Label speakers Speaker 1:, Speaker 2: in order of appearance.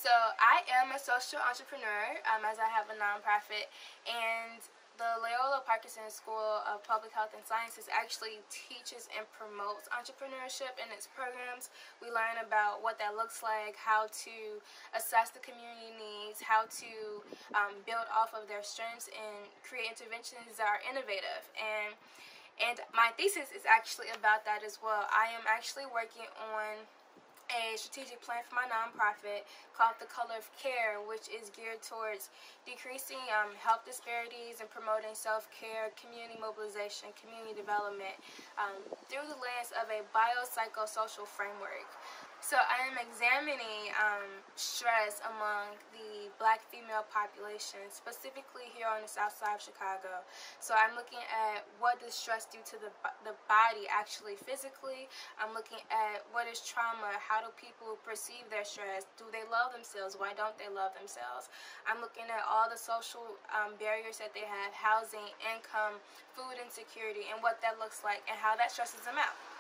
Speaker 1: So I am a social entrepreneur, as I have a nonprofit, and the Loyola Parkinson School of Public Health and Sciences actually teaches and promotes entrepreneurship in its programs. We learn about what that looks like, how to assess the community needs, how to build off of their strengths and create interventions that are innovative. And my thesis is actually about that as well. I am actually working on a strategic plan for my nonprofit called The Color of Care, which is geared towards decreasing health disparities and promoting self-care, community mobilization, community development through the lens of a biopsychosocial framework. So I am examining stress among the Black female population, specifically here on the south side of Chicago. So I'm looking at what does stress do to the body actually physically. I'm looking at what is trauma, how do people perceive their stress, do they love themselves, why don't they love themselves. I'm looking at all the social barriers that they have, housing, income, food insecurity, and what that looks like and how that stresses them out.